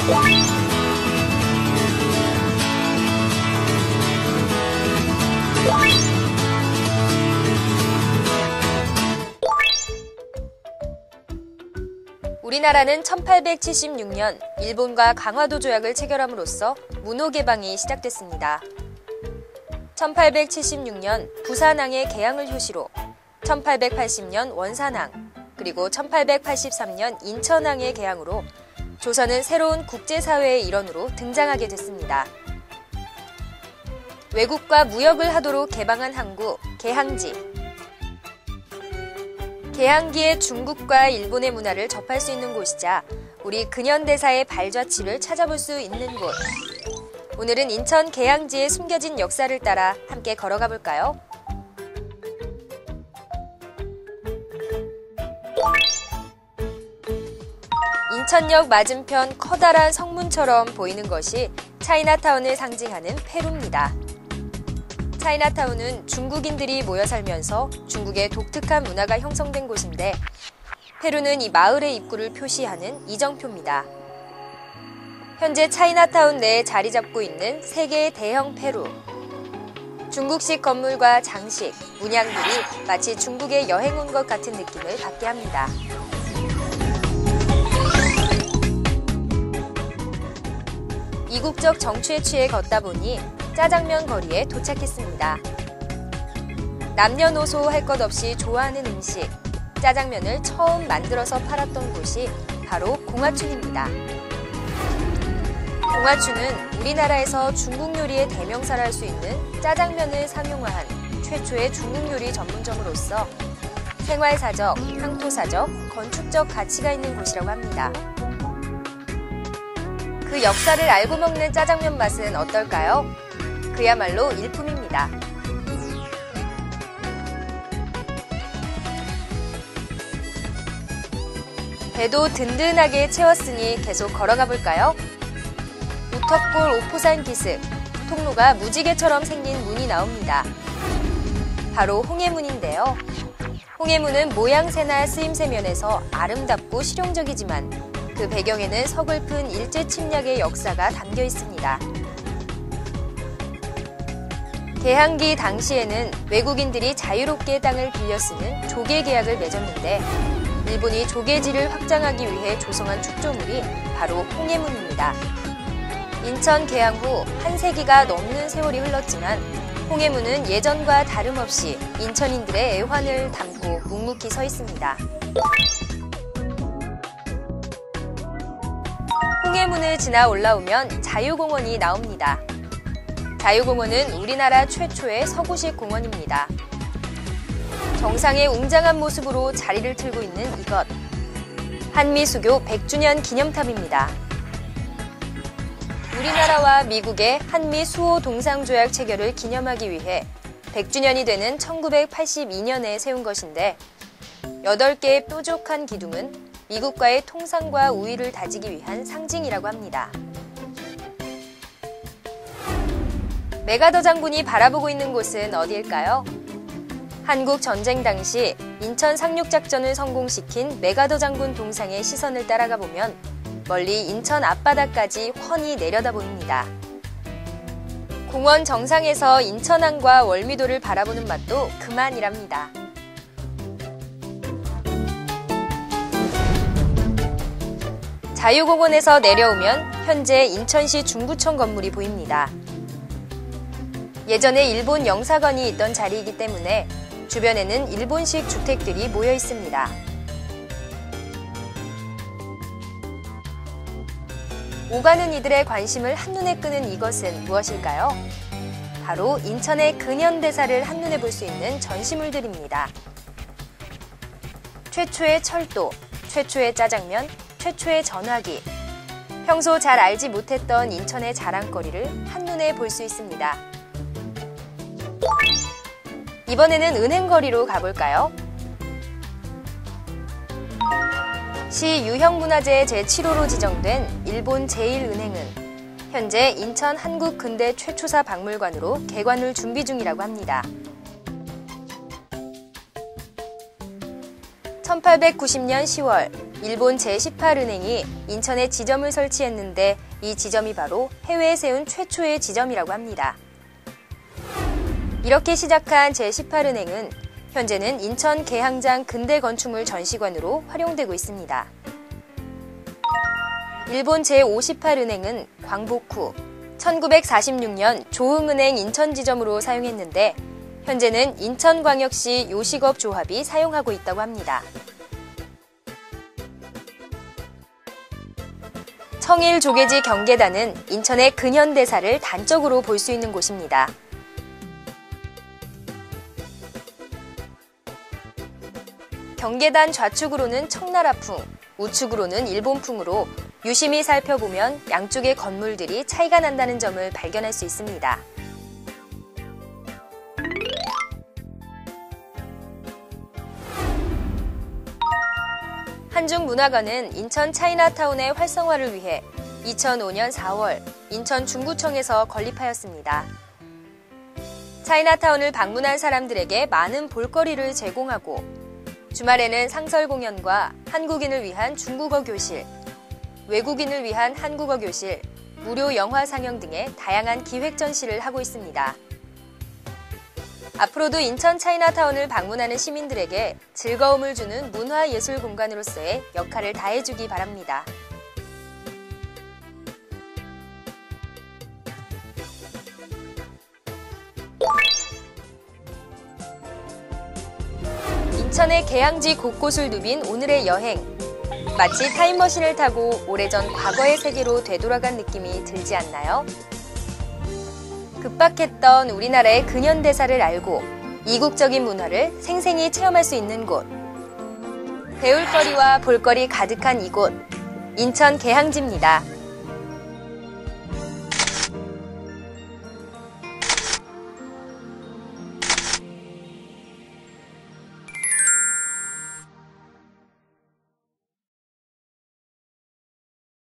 우리나라는 1876년 일본과 강화도 조약을 체결함으로써 문호 개방이 시작됐습니다. 1876년 부산항의 개항을 효시로 1880년 원산항, 그리고 1883년 인천항의 개항으로 조선은 새로운 국제사회의 일원으로 등장하게 됐습니다. 외국과 무역을 하도록 개방한 항구, 개항지. 개항기에 중국과 일본의 문화를 접할 수 있는 곳이자 우리 근현대사의 발자취를 찾아볼 수 있는 곳. 오늘은 인천 개항지의 숨겨진 역사를 따라 함께 걸어가 볼까요? 인천역 맞은편 커다란 성문처럼 보이는 것이 차이나타운을 상징하는 페루입니다. 차이나타운은 중국인들이 모여 살면서 중국의 독특한 문화가 형성된 곳인데, 페루는 이 마을의 입구를 표시하는 이정표입니다. 현재 차이나타운 내에 자리 잡고 있는 세 개의 대형 페루. 중국식 건물과 장식, 문양들이 마치 중국에 여행 온 것 같은 느낌을 받게 합니다. 이국적 정취에 취해 걷다 보니 짜장면 거리에 도착했습니다. 남녀노소 할 것 없이 좋아하는 음식, 짜장면을 처음 만들어서 팔았던 곳이 바로 공화춘입니다. 공화춘은 우리나라에서 중국 요리의 대명사를 할 수 있는 짜장면을 상용화한 최초의 중국 요리 전문점으로서 생활사적, 향토사적, 건축적 가치가 있는 곳이라고 합니다. 그 역사를 알고 먹는 짜장면 맛은 어떨까요? 그야말로 일품입니다. 배도 든든하게 채웠으니 계속 걸어가 볼까요? 우턱골 오포산 기슭, 통로가 무지개처럼 생긴 문이 나옵니다. 바로 홍해문인데요. 홍해문은 모양새나 쓰임새 면에서 아름답고 실용적이지만 그 배경에는 서글픈 일제 침략의 역사가 담겨 있습니다. 개항기 당시에는 외국인들이 자유롭게 땅을 빌려 쓰는 조개 계약을 맺었는데, 일본이 조개지를 확장하기 위해 조성한 축조물이 바로 홍해문입니다. 인천 개항 후 한 세기가 넘는 세월이 흘렀지만 홍해문은 예전과 다름없이 인천인들의 애환을 담고 묵묵히 서 있습니다. 홍해문을 지나 올라오면 자유공원이 나옵니다. 자유공원은 우리나라 최초의 서구식 공원입니다. 정상의 웅장한 모습으로 자리를 틀고 있는 이것, 한미수교 100주년 기념탑입니다. 우리나라와 미국의 한미수호 동상조약 체결을 기념하기 위해 100주년이 되는 1982년에 세운 것인데, 8개의 뾰족한 기둥은 미국과의 통상과 우위를 다지기 위한 상징이라고 합니다. 메가더 장군이 바라보고 있는 곳은 어디일까요? 한국 전쟁 당시 인천 상륙작전을 성공시킨 메가더 장군 동상의 시선을 따라가 보면 멀리 인천 앞바다까지 훤히 내려다 보입니다. 공원 정상에서 인천항과 월미도를 바라보는 맛도 그만이랍니다. 자유공원에서 내려오면 현재 인천시 중구청 건물이 보입니다. 예전에 일본 영사관이 있던 자리이기 때문에 주변에는 일본식 주택들이 모여 있습니다. 오가는 이들의 관심을 한눈에 끄는 이것은 무엇일까요? 바로 인천의 근현대사를 한눈에 볼 수 있는 전시물들입니다. 최초의 철도, 최초의 짜장면, 최초의 전화기. 평소 잘 알지 못했던 인천의 자랑거리를 한눈에 볼 수 있습니다. 이번에는 은행거리로 가볼까요? 시 유형문화재 제7호로 지정된 일본 제1은행은 현재 인천 한국근대 최초사 박물관으로 개관을 준비 중이라고 합니다. 1890년 10월 일본 제18은행이 인천에 지점을 설치했는데 이 지점이 바로 해외에 세운 최초의 지점이라고 합니다. 이렇게 시작한 제18은행은 현재는 인천 계항장 근대건축물 전시관으로 활용되고 있습니다. 일본 제58은행은 광복 후 1946년 조흥은행 인천지점으로 사용했는데 현재는 인천광역시 요식업조합이 사용하고 있다고 합니다. 청일조계지 경계단은 인천의 근현대사를 단적으로 볼 수 있는 곳입니다. 경계단 좌측으로는 청나라풍, 우측으로는 일본풍으로 유심히 살펴보면 양쪽의 건물들이 차이가 난다는 점을 발견할 수 있습니다. 한중문화관은 인천 차이나타운의 활성화를 위해 2005년 4월 인천 중구청에서 건립하였습니다. 차이나타운을 방문한 사람들에게 많은 볼거리를 제공하고 주말에는 상설 공연과 한국인을 위한 중국어 교실, 외국인을 위한 한국어 교실, 무료 영화 상영 등의 다양한 기획 전시를 하고 있습니다. 앞으로도 인천 차이나타운을 방문하는 시민들에게 즐거움을 주는 문화예술 공간으로서의 역할을 다해주기 바랍니다. 인천의 계양지 곳곳을 누빈 오늘의 여행. 마치 타임머신을 타고 오래전 과거의 세계로 되돌아간 느낌이 들지 않나요? 급박했던 우리나라의 근현대사를 알고 이국적인 문화를 생생히 체험할 수 있는 곳. 배울거리와 볼거리 가득한 이곳, 인천 계양지입니다.